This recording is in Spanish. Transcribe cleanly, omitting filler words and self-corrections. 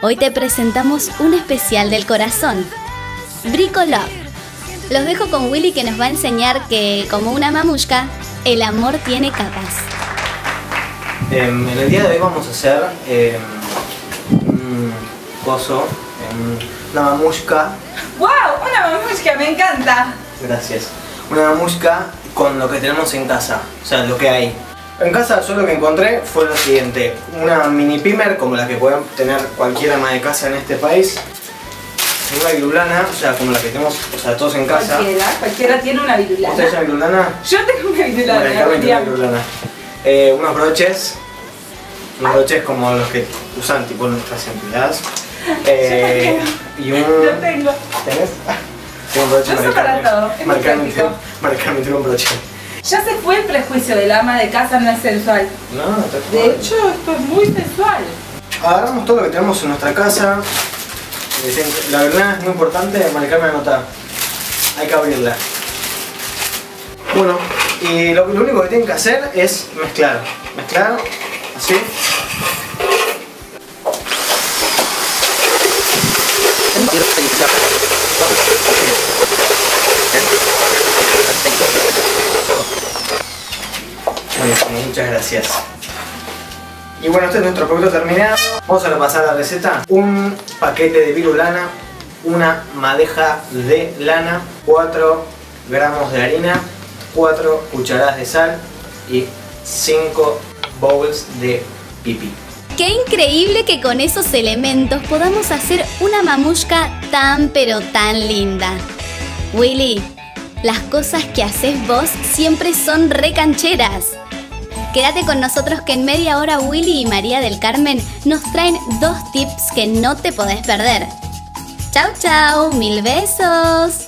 Hoy te presentamos un especial del corazón, Bricolove. Los dejo con Willy, que nos va a enseñar que, como una mamushka, el amor tiene capas. En el día de hoy vamos a hacer un coso, una mamushka. ¡Wow! Una mamushka, me encanta. Gracias. Una mamushka con lo que tenemos en casa, o sea, lo que hay. En casa yo lo que encontré fue lo siguiente: una mini pimer como la que pueden tener cualquier ama de casa en este país. Una virulana, o sea, como la que tenemos, o sea, todos en casa. Cualquiera tiene una virulana. ¿Ustedes tienen virulana? Yo tengo una virulana. Bueno, Carmen tiene una virulana. Unos broches como los que usan tipo nuestras empleadas. Y un... Yo tengo. ¿Tenés? Tengo un broche. Yo uso para todo, es muy práctico. Marcarme tiene un broche. Ya se fue el prejuicio de la ama de casa no es sensual. No, está De bien. hecho, esto es muy sensual. Agarramos todo lo que tenemos en nuestra casa. La virulana es muy importante, marcarme anotar. Hay que abrirla. Bueno, y lo único que tienen que hacer es mezclar. Mezclar, así. Bueno, muchas gracias. Y bueno, este es nuestro producto terminado. Vamos a repasar la receta. Un paquete de virulana, una madeja de lana, 4 gramos de harina, 4 cucharadas de sal y 5 bowls de pipí. ¡Qué increíble que con esos elementos podamos hacer una mamushka tan pero tan linda! Willy, las cosas que haces vos siempre son re cancheras. Quédate con nosotros, que en media hora Willy y María del Carmen nos traen 2 tips que no te podés perder. ¡Chau, chau! ¡Mil besos!